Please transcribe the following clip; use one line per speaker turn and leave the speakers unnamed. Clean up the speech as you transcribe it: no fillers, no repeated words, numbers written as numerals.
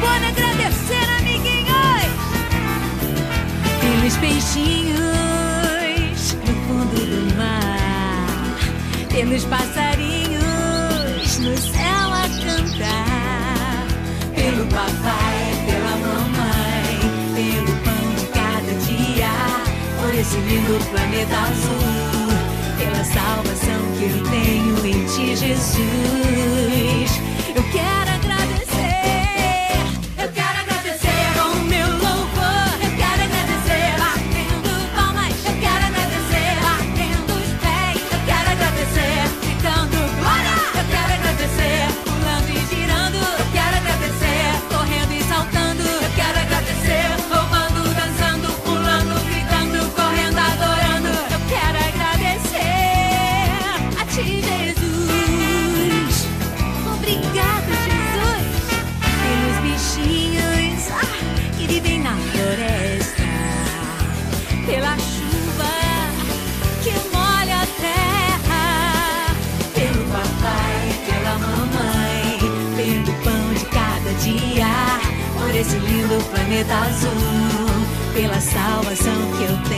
Bora agradecer, amiguinhos, pelos peixinhos no fundo do mar, pelos passarinhos no céu a cantar, pelo papai, pela mamãe, pelo pão de cada dia, por esse lindo planeta azul, pela salvação que eu tenho em ti, Jesus. Eu quero agradecer, eu quero agradecer com o meu louvor, eu quero agradecer batendo palmas, eu quero agradecer batendo os pés, eu quero agradecer gritando glória, eu quero agradecer pulando e girando, eu quero agradecer correndo e saltando, eu quero agradecer louvando, dançando, pulando, gritando, correndo, adorando, eu quero agradecer a ti, Jesus. Obrigado, Jesus, pelos bichinhos que vivem na floresta, pela chuva que molha a terra, pelo papai, pela mamãe, pelo pão de cada dia, por esse lindo planeta azul, pela salvação que eu tenho